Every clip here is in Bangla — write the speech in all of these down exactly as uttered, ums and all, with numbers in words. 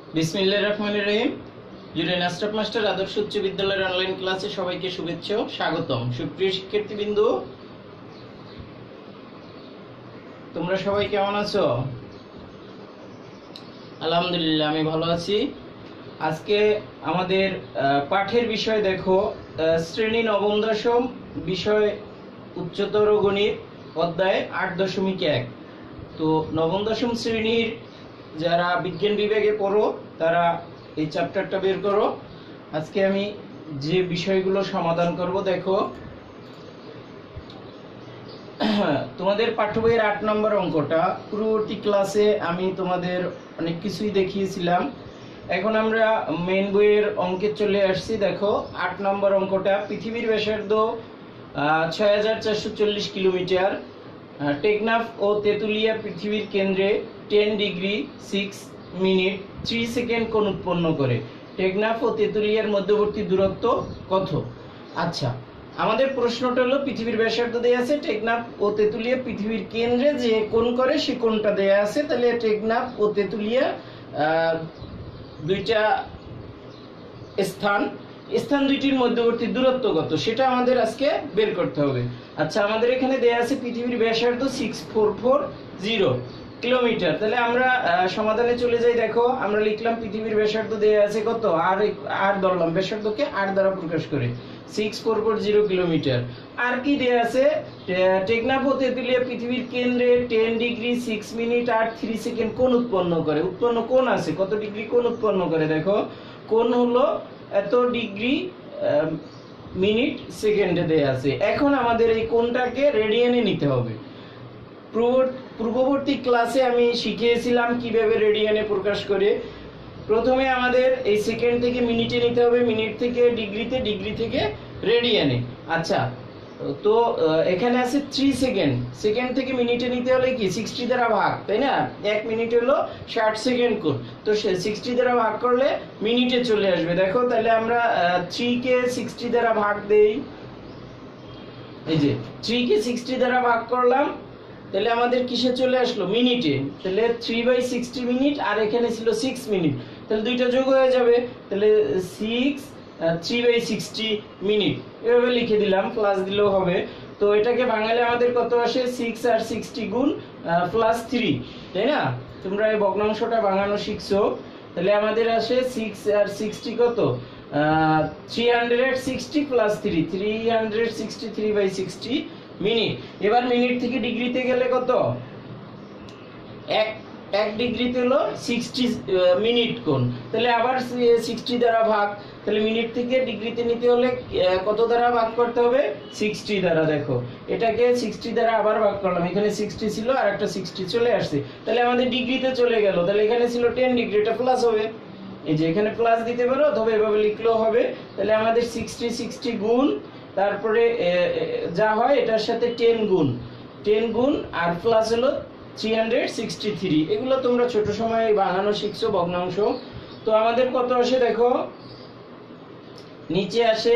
বিসমিল্লাহির রহমানির রহিম। জুনিয়র স্টাফ মাস্টার আদর্শ উচ্চ বিদ্যালয়ের অনলাইন ক্লাসে সবাইকে শুভেচ্ছা ও স্বাগতম। সুপ্রিয় শিক্ষার্থীবৃন্দ, তোমরা সবাই কেমন আছো? আলহামদুলিল্লাহ, আমি ভালো আছি। আজকে আমাদের পাঠের বিষয় দেখো, শ্রেণী নবম দশম বিষয় উচ্চতর গণিত অধ্যায় আট দশমিক এক। তো নবম দশম শ্রেণীর যারা বিজ্ঞান বিভাগে পড়ো তারা এই চ্যাপ্টারটা বের করো। আজকে আমি যে বিষয়গুলো সমাধান করব দেখো, তোমাদের পাঠ্য বইয়ের আট নম্বর অঙ্কটা পূর্ববর্তী ক্লাসে আমি তোমাদের অনেক কিছুই দেখিয়েছিলাম। এখন আমরা মেন বইয়ের অঙ্কে চলে আসছি। দেখো আট নম্বর অঙ্কটা, পৃথিবীর ব্যাসার্ধ ছয় হাজার চারশো চল্লিশ কিলোমিটার, টেকনাফ ও তেঁতুলিয়া পৃথিবীর কেন্দ্রে ten degree six minute three second কোণ উৎপন্ন করে। টেকনাফ ও তেঁতুলিয়ার মধ্যবর্তী দূরত্ব কত? আচ্ছা, আমাদের প্রশ্নটা হলো পৃথিবীর ব্যাসার্ধ দেয়া আছে, টেকনাফ ও তেঁতুলিয়া পৃথিবীর কেন্দ্রে যে কোণ করে সে কোণটা দেয়া আছে। তাহলে টেকনাফ ও তেঁতুলিয়া দুইটা স্থান স্থান দুইটির মধ্যবর্তী দূরত্ব কত সেটা আমাদের আজকে বের করতে হবে। আচ্ছা, আমাদের এখানে দেয়া আছে পৃথিবীর ব্যাসার্ধ six four four zero kilometre. তাহলে আমরা সমাধানে চলে যাই। দেখো আমরা লিখলাম পৃথিবীর ব্যাসার্ধ দেয়া আছে কত, আর আর ধরলাম ব্যাসার্ধকে আর দ্বারা প্রকাশ করে six four four zero kilometre. আর কি দেয়া আছে, টেকনাফ ও তেঁতুলিয়া পৃথিবীর কেন্দ্রে টেন ডিগ্রি সিক্স মিনিট আর থ্রি সেকেন্ড কোণ উৎপন্ন করে। উৎপন্ন কোণ আছে, কত ডিগ্রি কোণ উৎপন্ন করে? দেখো কোণ হলো এত ডিগ্রি মিনিট সেকেন্ডে দেয়া আছে। এখন আমাদের এই কোণটাকে রেডিয়ানে নিতে হবে। পূর্ববর্তী ক্লাসে আমি শিখিয়েছিলাম কিভাবে রেডিয়ানে প্রকাশ করে। প্রথমে আমাদের এই সেকেন্ড থেকে মিনিটে নিতে হবে, মিনিট থেকে ডিগ্রিতে, ডিগ্রি থেকে রেডিয়ানে। আচ্ছা, তো এখানে আছে থ্রি সেকেন্ড, সেকেন্ড থেকে মিনিটে নিতে হলে কি সিক্সটি দ্বারা ভাগ, তাই না? এক মিনিট হলো ষাট সেকেন্ড কোণ, তো সিক্সটি দ্বারা ভাগ করলে মিনিটে চলে আসবে। দেখো তাহলে আমরা থ্রি কে সিক্সটি দ্বারা ভাগ দেই। এই যে থ্রি কে সিক্সটি দ্বারা ভাগ করলাম, তাহলে আমাদের কিসে চলে আসলো? মিনিটে। তাহলে থ্রি বাই সিক্সটি মিনিট, আর এখানে ছিল সিক্স মিনিট, তাহলে দুইটা যোগ হয়ে যাবে। তাহলে six three by sixty minute এভাবে লিখে দিলাম, প্লাস দিলেও হবে। তো এটাকে ভাঙালে আমাদের কত আসে? সিক্স আর সিক্সটি গুণ প্লাস থ্রি, তাই না? তোমরা এই ভগ্নাংশটা ভাঙানো শিখছো। তাহলে আমাদের আসে সিক্স আর সিক্সটি কত? Three hundred sixty plus three, three hundred sixty three by sixty minute. এবার মিনিট থেকে ডিগ্রিতে গেলে কত? এক এক ডিগ্রিতে হলো সিক্সটি মিনিট কোণ। তাহলে আবার সিক্সটি দ্বারা ভাগ, তাহলে মিনিট থেকে ডিগ্রিতে নিতে হলে কত দ্বারা ভাগ করতে হবে? সিক্সটি দ্বারা। দেখো এটাকে সিক্সটি দ্বারা আবার ভাগ করলাম, এখানে সিক্সটি ছিল আর একটা সিক্সটি চলে আসছে, তাহলে আমাদের ডিগ্রিতে চলে গেল। তাহলে এখানে ছিল টেন ডিগ্রি, এটা প্লাস হবে। এই যে এখানে প্লাস দিতে পারো অথবা এভাবে লিখলেও হবে। তাহলে আমাদের সিক্সটি সিক্সটি গুণ, তারপরে যা হয় এটার সাথে টেন গুণ, টেন গুণ আর প্লাস হলো থ্রি হান্ড্রেড সিক্সটি থ্রি। এগুলো তোমরা ছোট সময় বানানো শিখছো ভগ্নাংশ। তো আমাদের কত আসে দেখো, নিচে আসে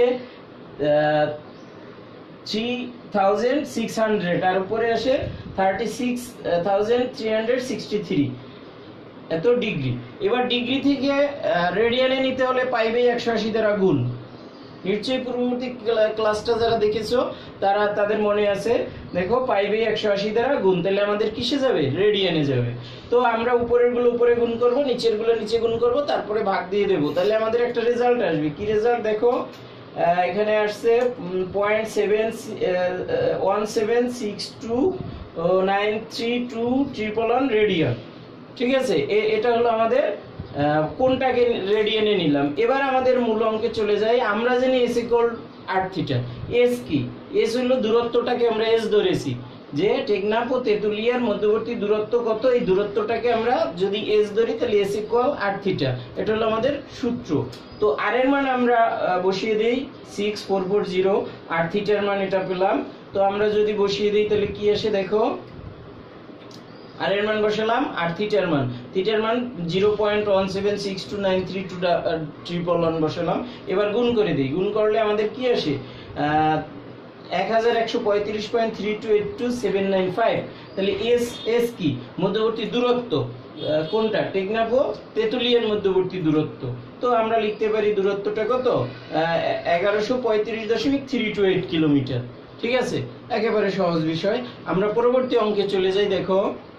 থ্রি থাউজেন্ড সিক্স হান্ড্রেড আর উপরে আসে thirty six thousand three hundred sixty three এত ডিগ্রি। এবার ডিগ্রি থেকে রেডিয়ানে নিতে হলে পাই বাই একশো আশি দ্বারা গুণ। নিশ্চয়ই পূর্ববর্তী ক্লাসটা যারা দেখেছো তারা তাদের মনে আছে। দেখো পাই বাই একশো আশি দ্বারা গুণ, তাহলে আমাদের কিসে যাবে? রেডিয়ানে যাবে। তো আমরা উপরের গুলো উপরে গুণ করব, নিচের গুলো নিচে গুণ করব, তারপরে ভাগ দিয়ে দেবো। তাহলে আমাদের একটা রেজাল্ট আসবে। কি রেজাল্ট? দেখো এখানে আসছে point seven one seven six two nine three two triple one radian. ঠিক আছে, এটা হলো আমাদের কোনটাকে রেডিয়ানে নিলাম। এবার আমাদের মূল অঙ্কে চলে যাই। আমরা জানি S equal R theta. S কি? এস হলো দূরত্বটাকে আমরা এস ধরেছি, যে টেকনাফ ও তেঁতুলিয়ার মধ্যবর্তী দূরত্ব কত, এই দূরত্বটাকে আমরা যদি এস ধরি তাহলে এস ইকুয়াল আর থিটা। এটা হলো আমাদের সূত্র। তো আর এর মান আমরা বসিয়ে দেই সিক্স ফোর ফোর জিরো, আর থিটার মান এটা পেলাম। তো আমরা যদি বসিয়ে দিই তাহলে কি আসে দেখো, আর এর মান বসালাম, আর থিটার মান থিটার মান zero point one seven six two nine three two triple one বসালাম। এবার গুণ করে দিই, গুণ করলে আমাদের কি আসে? এক হাজার একশো পঁয়ত্রিশ point three two eight two seven nine five. তাহলে এস এস কি মধ্যবর্তী দূরত্ব কোনটা টেকনাফ ও তেতুলিয়ার মধ্যবর্তী দূরত্ব। তো আমরা লিখতে পারি দূরত্বটা কত এগারোশো পঁয়ত্রিশ দশমিক থ্রি টু এইট কিলোমিটার। ঠিক আছে, একেবারে সহজ বিষয়। আমরা পরবর্তী অঙ্কে চলে যাই। দেখো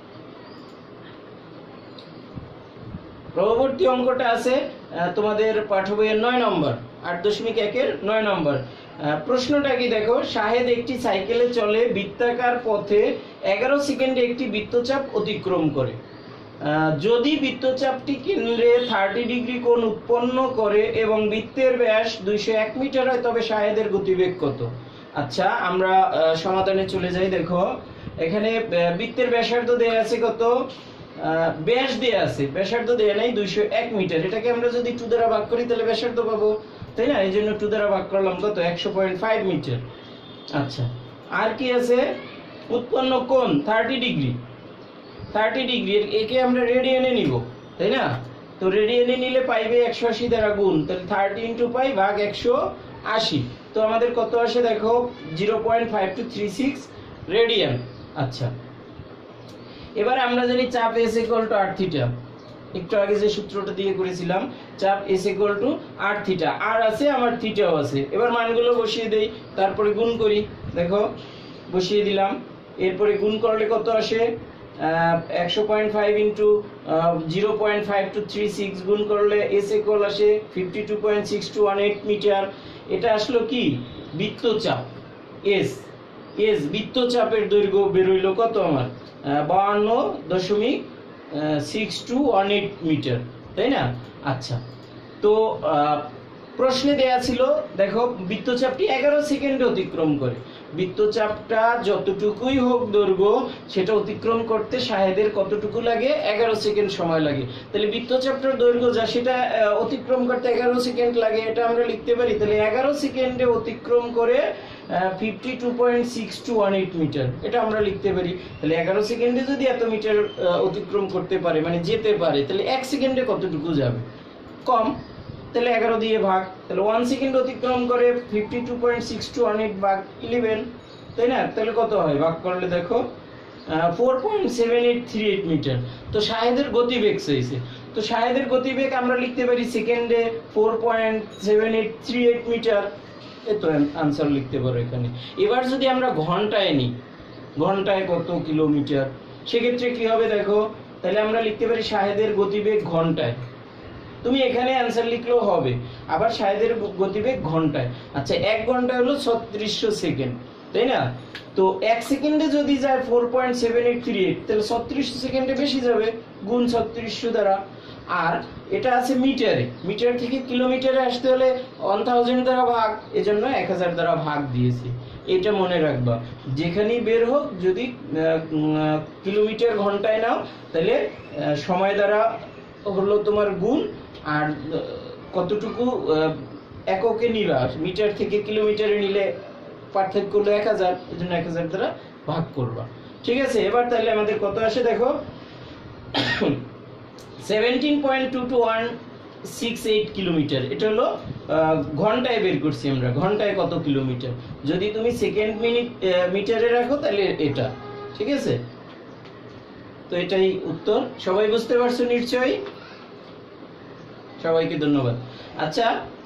পরবর্তী অঙ্কটা আছে তোমাদের পাঠ্য বইয়ের নয় নম্বর আট দশমিক একের নয় নম্বর। প্রশ্নটা কি দেখো, শাহেদ একটি সাইকেলে চলে বৃত্তাকার পথে এগারো সেকেন্ডে একটি বৃত্তচাপ অতিক্রম করে। যদি বৃত্তচাপটি কেন্দ্রে থার্টি ডিগ্রি কোণ উৎপন্ন করে এবং বৃত্তের ব্যাস দুইশো এক মিটার হয় তবে শাহেদের গতিবেগ কত? আচ্ছা, আমরা সমাধানে চলে যাই। দেখো এখানে বৃত্তের ব্যাসার্ধ দেয়া আছে কত, ব্যাস দেয়া আছে, ব্যাসার্ধ দেয়া নাই দুইশো এক মিটার। এটাকে আমরা যদি টু দ্বারা ভাগ করি তাহলে ব্যাসার্ধ পাবো, তাই না? এই জন্য টু দ্বারা ভাগ করলাম কত, একশো পয়েন্ট ফাইভ মিটার। আচ্ছা, আর কি আছে, উৎপন্ন কোণ থার্টি ডিগ্রি, থার্টি ডিগ্রি একে আমরা রেডিয়ানে নিব, তাই না? তো রেডিয়ানে নিলে পাইবে একশো আশি দ্বারা গুণ, তাহলে থার্টি ইন্টু পাই ভাগ একশো আশি। তো আমাদের কত আসে দেখো, zero point five two three six radian. আচ্ছা, এবার আমরা জানি চাপ S equal to R theta. একটু আগে যে সূত্রটা দিয়ে করেছিলাম, চাপ S equal to R theta, আর আছে আমার থিটাও আছে। এবার মানগুলো বসিয়ে দেই, তারপরে গুণ করি। দেখো বসিয়ে দিলাম, এরপরে গুণ করলে কত আসে, একশো point five into zero point five two three six গুণ করলে এস ইকুয়াল আসে fifty two point six two one eight metre. এটা আসলো কি বৃত্তচাপ এস, এস বৃত্তচাপের দৈর্ঘ্য বেরোইল কত আমার, বাউন্ন দশমিক six two one eight metre, তাই না? আচ্ছা, তো প্রশ্নে দেয়া ছিল দেখো বৃত্তচাপটি এগারো সেকেন্ডে অতিক্রম করে। বৃত্তচাপটা যতটুকুই হোক দৈর্ঘ্য, সেটা অতিক্রম করতে শাহেদের কতটুকু লাগে, এগারো সেকেন্ড সময় লাগে। তাহলে বৃত্তচাপটার দৈর্ঘ্য যা, সেটা অতিক্রম করতে এগারো সেকেন্ড লাগে, এটা আমরা লিখতে পারি। তাহলে এগারো সেকেন্ডে অতিক্রম করে fifty two point six two one eight metre, এটা আমরা লিখতে পারি। তাহলে এগারো সেকেন্ডে যদি এত মিটার অতিক্রম করতে পারে, মানে যেতে পারে, তাহলে এক সেকেন্ডে কতটুকু যাবে, কম। তাহলে এগারো দিয়ে ভাগ, তাহলে ওয়ান সেকেন্ড অতিক্রম করে fifty two point six two one eight ভাগ ইলেভেন, তাই না? তাহলে কত হয়, ভাগ করলে দেখো four point seven eight three eight metre. তো শাহেদের গতিবেগ চাইছে, তো শাহেদের গতিবেগ আমরা লিখতে পারি সেকেন্ডে four point seven eight three eight metre. এই তো আনসার লিখতে পারো এখানে। এবার যদি আমরা ঘন্টায় নিই, ঘন্টায় কত কিলোমিটার, সেক্ষেত্রে কি হবে দেখো, তাহলে আমরা লিখতে পারি শাহেদের গতিবেগ ঘন্টায়। তুমি এখানে অ্যান্সার লিখলেও হবে, আবার শাহেদের গতিবেগ ঘন্টায়। আচ্ছা, এক ঘন্টা হলো ছত্রিশশো সেকেন্ড, তাই না? তো এক সেকেন্ডে যদি যায় four point seven eight three eight, তাহলে ছত্রিশশো সেকেন্ডে বেশি যাবে, গুণ ছত্রিশশো দ্বারা। আর এটা আছে মিটারে, মিটার থেকে কিলোমিটারে আসতে হলে ওয়ান থাউজেন্ড দ্বারা ভাগ, এজন্য এক হাজার দ্বারা ভাগ দিয়েছি। এটা মনে রাখবা, যেখানেই বের হোক যদি কিলোমিটার ঘন্টায় নাও, তাহলে সময় দ্বারা হলো তোমার গুণ, আর কতটুকু এককে নিবা, মিটার থেকে কিলোমিটারে নিলে পার্থক্য হলো এক হাজার, এই জন্য এক হাজার দ্বারা ভাগ করবা। ঠিক আছে, এবার তাহলে আমাদের কত আসে দেখো, seventeen point two two one six eight kilometre. এটা হলো ঘন্টায় বের করছি আমরা, ঘন্টায় কত কিলোমিটার। যদি তুমি সেকেন্ড মিনিট মিটারে রাখো তাহলে এটা, ঠিক আছে? তো এটাই উত্তর। সবাই বুঝতে পারছো নিশ্চয়ই? সবাইকে ধন্যবাদ। আচ্ছা,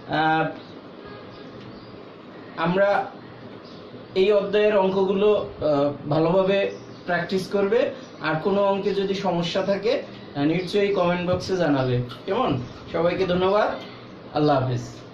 আমরা এই অধ্যায়ের অঙ্কগুলো ভালোভাবে প্র্যাকটিস করবে, আর কোনো অঙ্কে যদি সমস্যা থাকে নিশ্চয়ই কমেন্ট বক্সে জানাবে, কেমন? সবাইকে ধন্যবাদ, আল্লাহ হাফেজ।